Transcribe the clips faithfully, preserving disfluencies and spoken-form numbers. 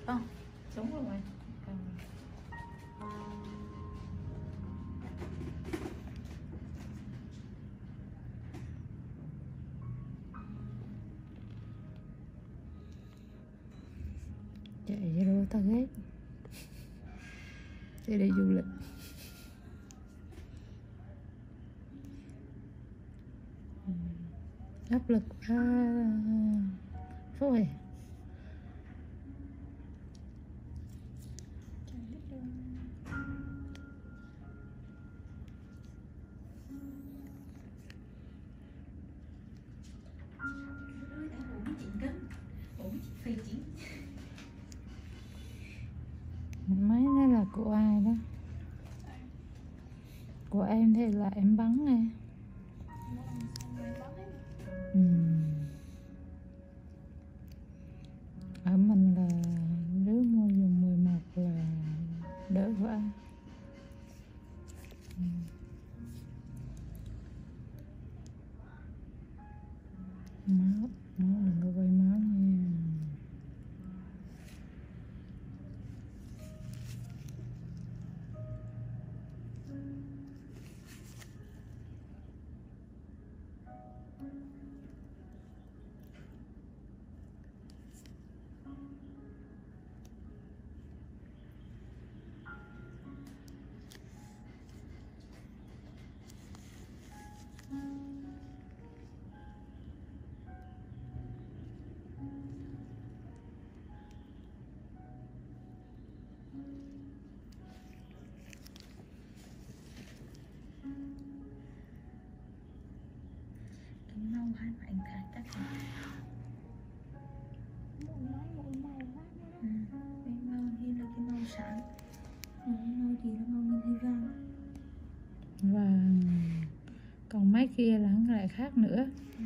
Không, đúng rồi. Chạy với đôi ta ghét. Chạy đi du lịch. Áp lực quá. Thôi. Máy này là của ai đó? Của em thì là em bắn nè. Ừ. Ở mình là nếu mua dùng mười một là đỡ quá. Ừ. Máu, nó đừng có quay máu nha. Nâu hai bạn cả các bạn. Ừ, cái nâu thì là cái nâu sáng. Ừ, nâu thì là nâu như thế vàng. Và còn mấy kia là lại khác nữa. Ừ.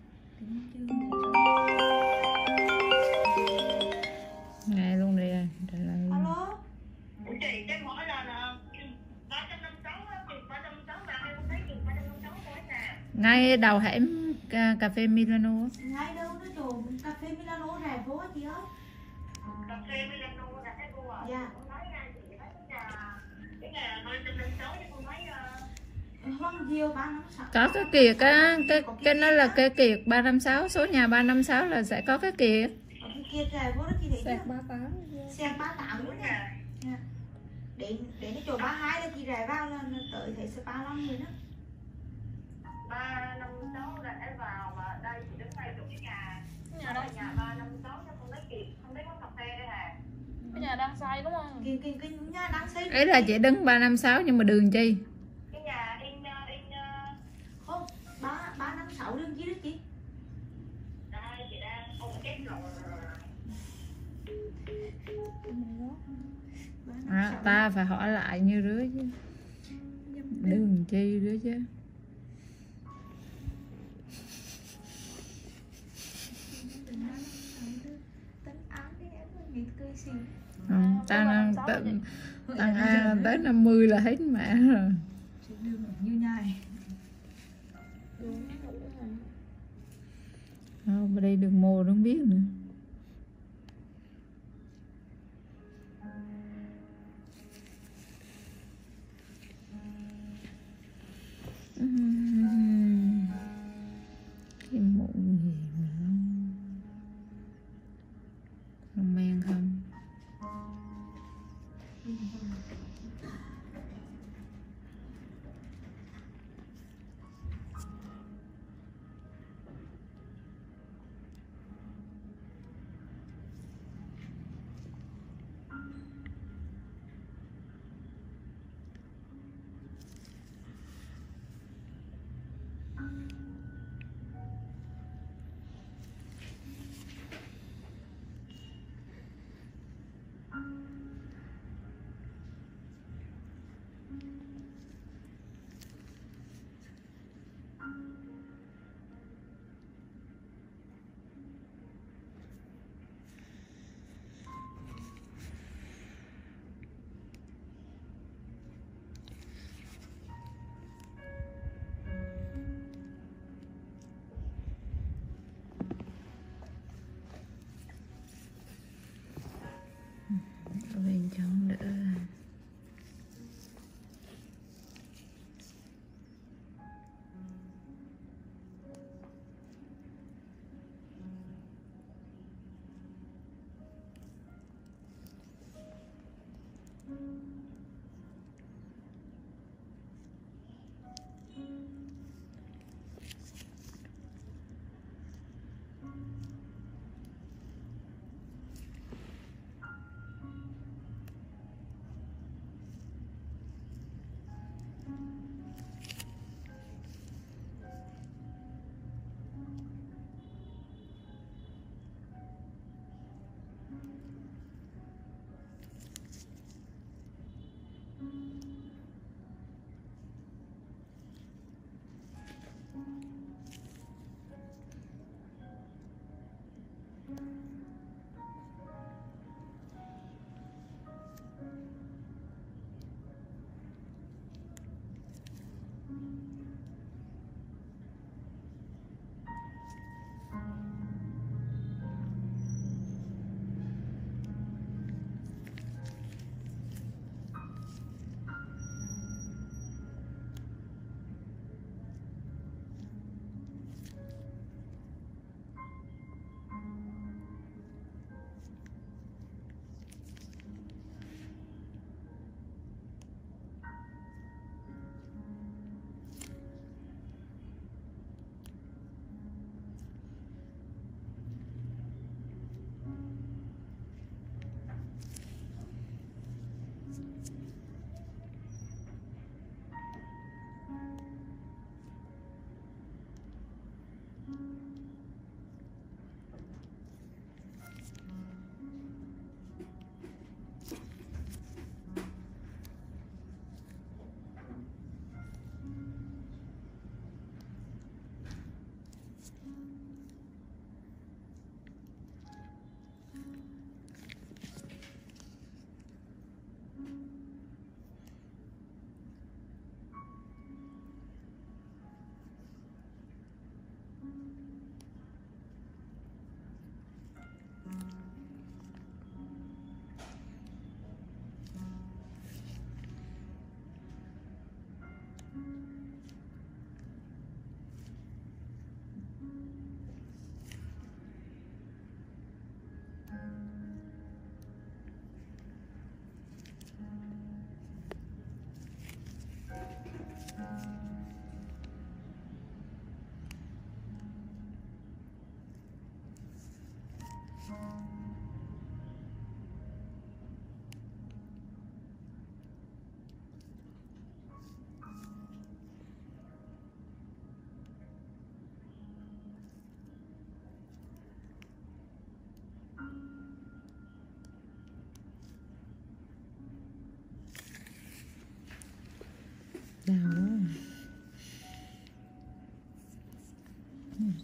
Nghe luôn đi à. Alo. Ủa chị cho em hỏi là là ba trăm năm mươi sáu á, ba trăm năm mươi sáu mà em không thấy chừng ba trăm năm mươi sáu thôi nè. Ngay đầu hẻm cà, cà phê Milano. Ngay đâu nó chỗ cà phê Milano rẻ phố chị ơi. Cà phê Milano rẻ cô à. Dạ. Con nói nha chị thấy cái nhà cái nhà ba trăm năm mươi sáu chứ con nói uh... Không nhiều ba năm sáu. Có cái kiệt á, cái cái nó là cái kiệt ba năm sáu, số nhà ba năm sáu là sẽ có cái kiệt. Cái kiệt rẻ phố đó chị thấy Sạc chưa? ba tám. Sạc ba tám luôn nè. Đến đến cái chỗ ba hai là chị rẻ vào là tới thấy sẽ ba lăm rồi đó. ba năm sáu rẻ vào mà đây chị đứng ngay chỗ cái nhà. Nhà đây nhà ba năm sáu chứ không thấy kiệt, không thấy quán cà phê đây hả? Cái nhà đang xây đúng không? Cái cái cái nhà đang xây. Ấy là chị đứng ba năm sáu nhưng mà đường chi? Cái nhà in in không ba ba năm sáu đường chi đó chị? đây chị đang ôm cái rồi. À, ta phải hỏi lại như rứa chứ. Đường chi rứa chứ. Không, ta tăng A tới năm mươi là hết mẹ rồi. Như nhai. Không, ở đây đường mô không biết nữa. Cái mụn gì mà nó men không?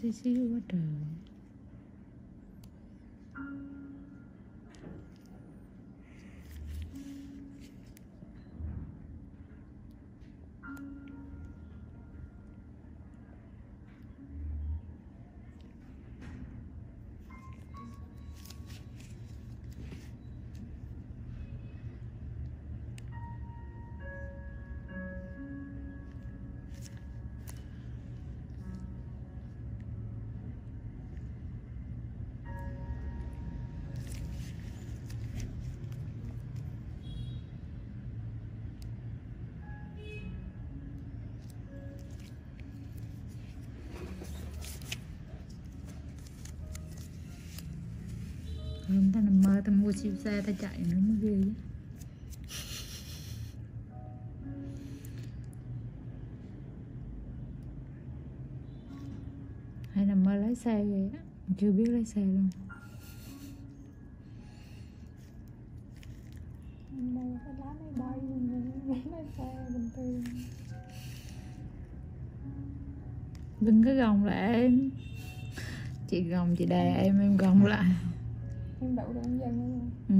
xíu xíu quá trời. Hôm ta nằm mơ ta mua siêu xe ta chạy nữa mới ghê chứ. Hay nằm mơ lái xe vậy á, chưa biết lái xe luôn. Mơ phải lái máy bay lái xe bình thường. Đừng có gồng lại em. Chị gồng chị đè em, em gồng lại. Em đậu được em dần luôn. Ừ.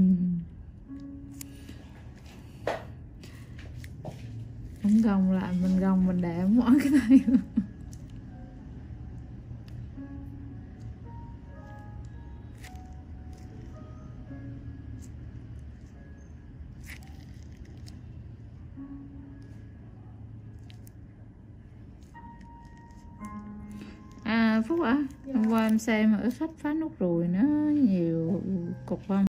Không gồng lại, mình gồng mình đè mỏi cái này. À Phúc ạ, à, hôm qua em xem ở sách phá nút ruồi nó nhiều cục không?